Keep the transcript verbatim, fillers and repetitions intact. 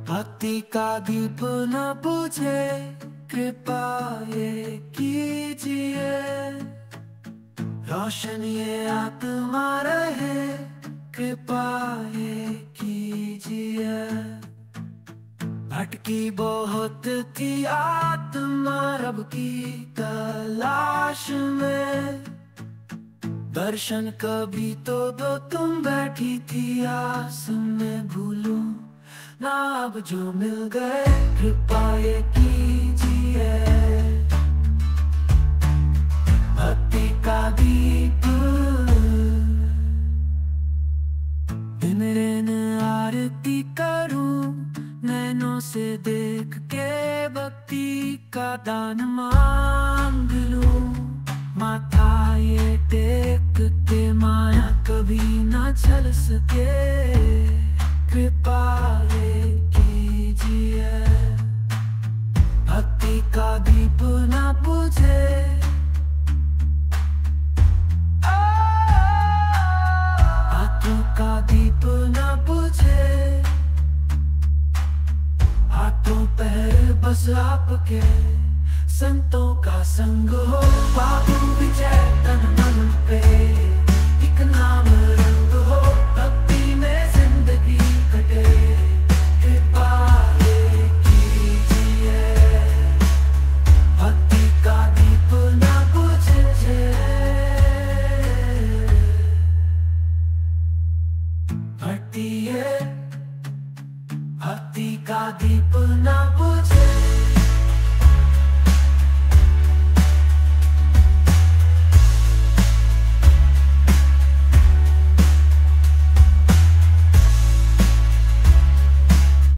भक्ति का दीप न बुझे, कृपा ये कीजिए। रोशन ये आत्मा रहे, कृपा ये कीजिए। भटकी बहुत थी आत्मा रब की तलाश में, दर्शन कभी तो दो तुम बैठी थी आस में। भूलूं ना अब जो मिल गए, कृपा ये कीजिए। भक्ति का दीप दिन दिन आरती करूं, नैनों से देख के भक्ति का दान मांग लूं। माथा ये टेक के माया कभी ना छल सके, कृपा ये कीजिए। भक्ति का दीप ना बुझे, हाथों का दीप ना बुझे। हाथों पैर बस आपके, संतों का संग हो। बाबू विजय तन मन पे एक नाम रंग हो, भक्ति में जिंदगी कटे, कृपा ये कीजिए। भक्ति का दीप ना बुझे, भक्ति ये भक्ति का दीप ना बुझे।